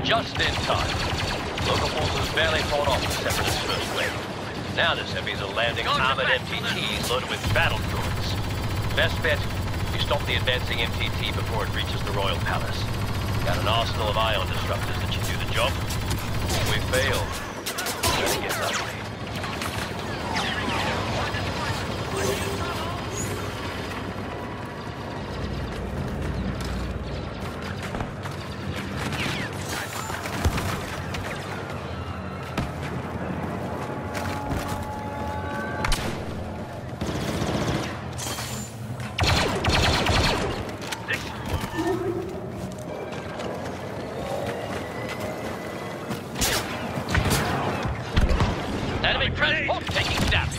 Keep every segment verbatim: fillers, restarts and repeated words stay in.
Just in time. Local forces barely fought off the Separatist first wave. Now the Seppies are landing armored M T Ts loaded with battle droids. Best bet, you stop the advancing M T T before it reaches the Royal Palace. Got an arsenal of ion disruptors that should do the job. If we fail, then it gets ugly. Transport taking damage.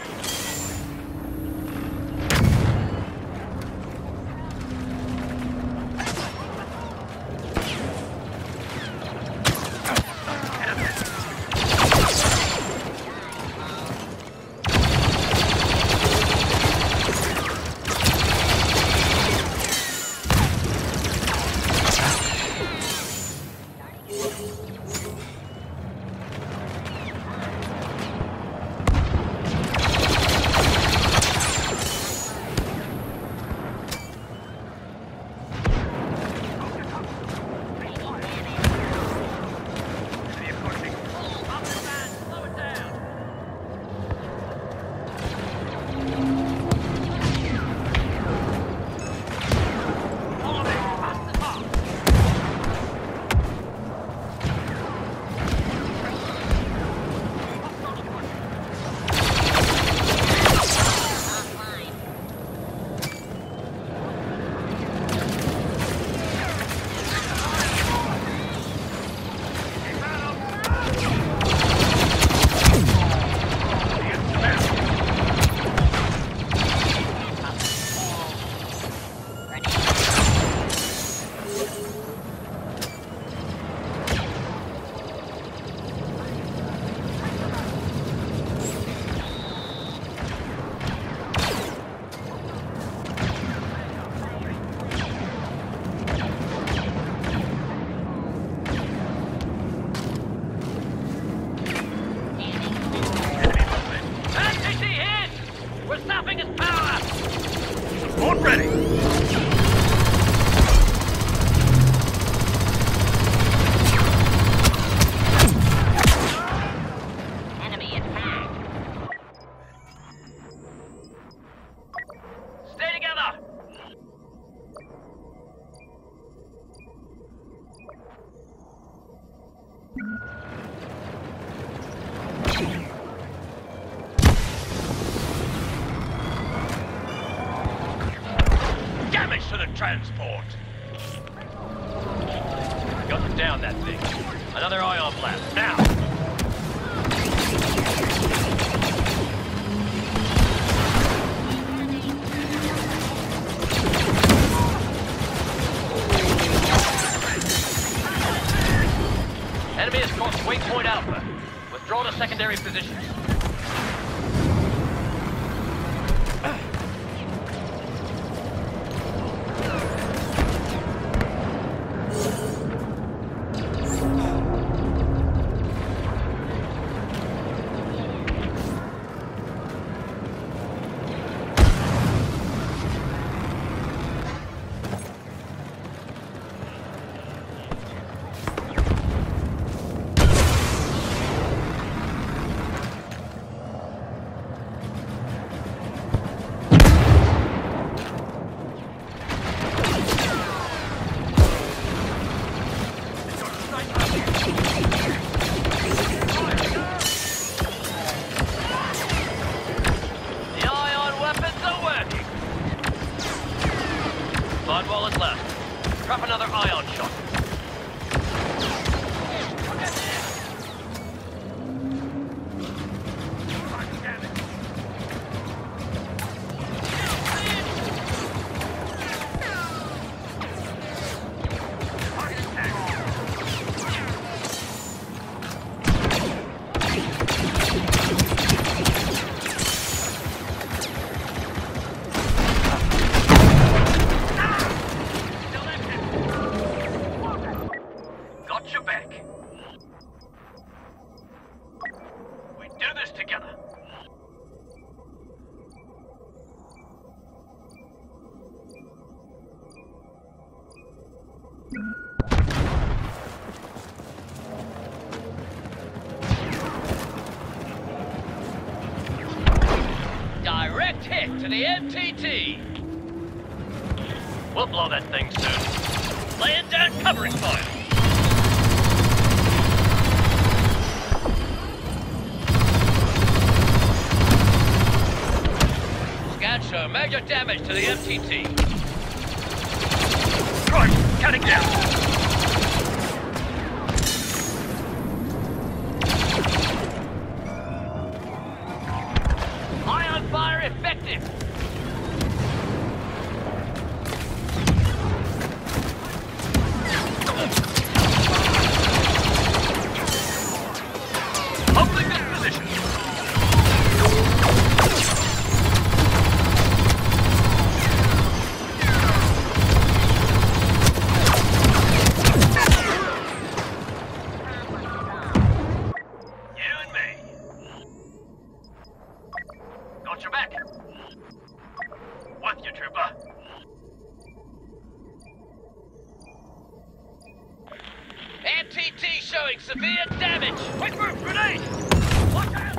Damage to the transport! Got to down that thing. Another ion blast, now! Enemy has crossed waypoint Alpha. Withdraw to secondary positions. to the M T T. We'll blow that thing soon. Laying down covering fire. Scans show major damage to the M T T. Right, cutting down. Ion fire effective. Holding this position. You and me. Got your back. With you, trooper. M T T showing severe damage. Wait for a grenade! Watch out!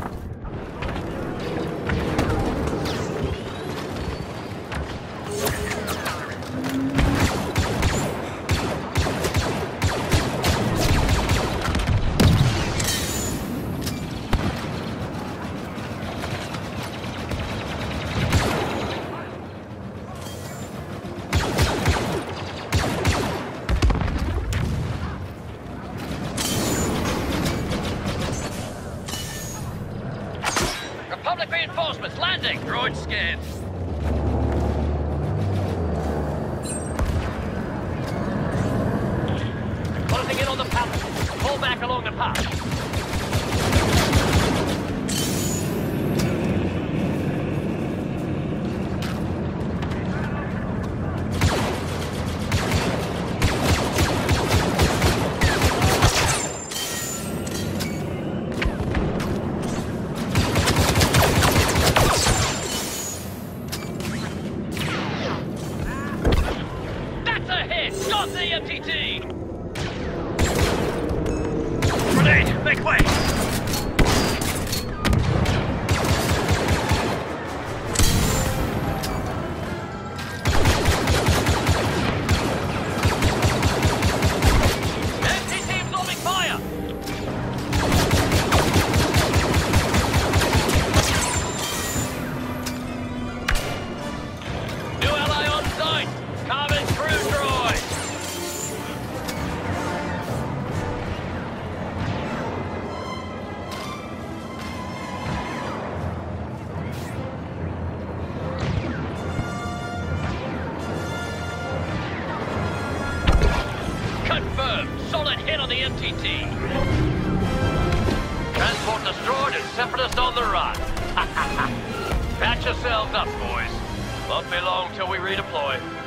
Republic reinforcements landing! Droid scanned. Closing in on the pallet. Pull back along the path. Stop the M T T! Grenade, make way! M T T absorbing fire! New ally on site! Carbon crew droid! Confirmed. Solid hit on the M T T. Transport destroyed and Separatist on the run. Patch yourselves up, boys. Won't be long till we redeploy.